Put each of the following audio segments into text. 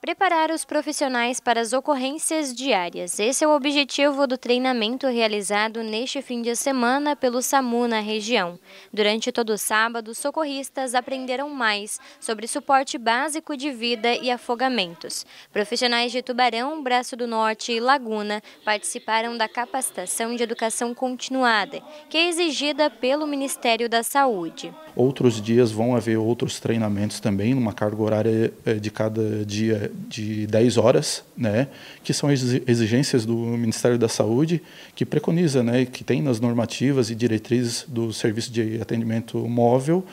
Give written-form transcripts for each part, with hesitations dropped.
Preparar os profissionais para as ocorrências diárias. Esse é o objetivo do treinamento realizado neste fim de semana pelo SAMU na região. Durante todo o sábado, socorristas aprenderam mais sobre suporte básico de vida e afogamentos. Profissionais de Tubarão, Braço do Norte e Laguna participaram da capacitação de educação continuada, que é exigida pelo Ministério da Saúde. Outros dias vão haver outros treinamentos também, numa carga horária de cada dia de 10 horas, né, que são exigências do Ministério da Saúde, que preconiza, né, que tem nas normativas e diretrizes do Serviço de Atendimento Móvel,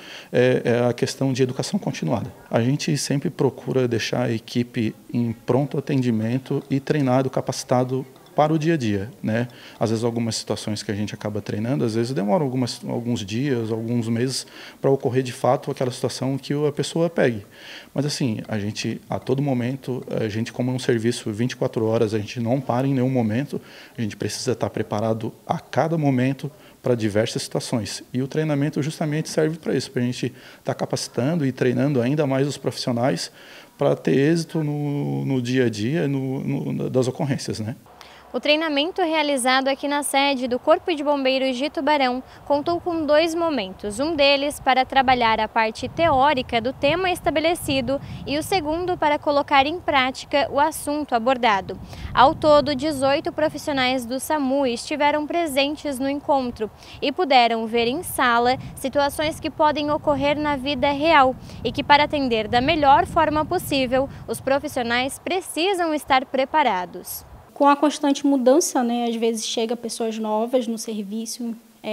é a questão de educação continuada. A gente sempre procura deixar a equipe em pronto atendimento e treinado, capacitado para o dia a dia, né? Às vezes algumas situações que a gente acaba treinando, às vezes demoram alguns dias, alguns meses para ocorrer de fato aquela situação que a pessoa pegue. Mas assim, a gente a todo momento, a gente como um serviço 24 horas, a gente não para em nenhum momento, a gente precisa estar preparado a cada momento para diversas situações. E o treinamento justamente serve para isso, para a gente estar capacitando e treinando ainda mais os profissionais para ter êxito no dia a dia das ocorrências, né? O treinamento realizado aqui na sede do Corpo de Bombeiros de Tubarão contou com 2 momentos, um deles para trabalhar a parte teórica do tema estabelecido e o segundo para colocar em prática o assunto abordado. Ao todo, 18 profissionais do SAMU estiveram presentes no encontro e puderam ver em sala situações que podem ocorrer na vida real e que, para atender da melhor forma possível, os profissionais precisam estar preparados. Com a constante mudança, né, às vezes chega pessoas novas no serviço,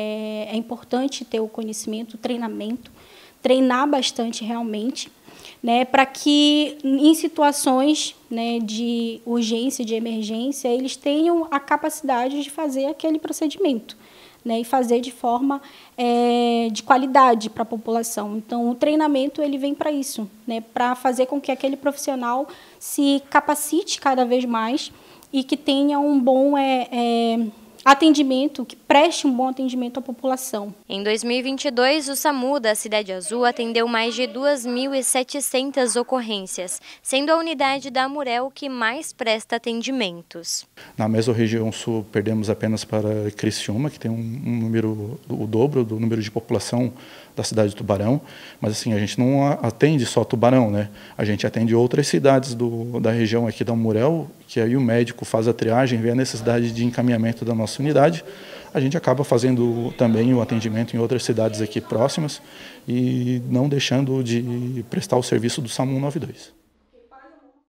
é importante ter o conhecimento, o treinamento, treinar bastante realmente, né, para que em situações, né, de urgência, de emergência, eles tenham a capacidade de fazer aquele procedimento, né, e fazer de forma de qualidade para a população. Então, o treinamento ele vem para isso, né, para fazer com que aquele profissional se capacite cada vez mais e que tenha um bom atendimento, que preste um bom atendimento à população. Em 2022, o SAMU da Cidade Azul atendeu mais de 2.700 ocorrências, sendo a unidade da Amurel que mais presta atendimentos. Na mesorregião sul, perdemos apenas para Criciúma, que tem um número, o dobro do número de população da cidade de Tubarão, mas assim, a gente não atende só Tubarão, né? A gente atende outras cidades da região aqui da Amurel, que aí o médico faz a triagem, vê a necessidade de encaminhamento da nossa unidade. A gente acaba fazendo também o atendimento em outras cidades aqui próximas e não deixando de prestar o serviço do SAMU 192.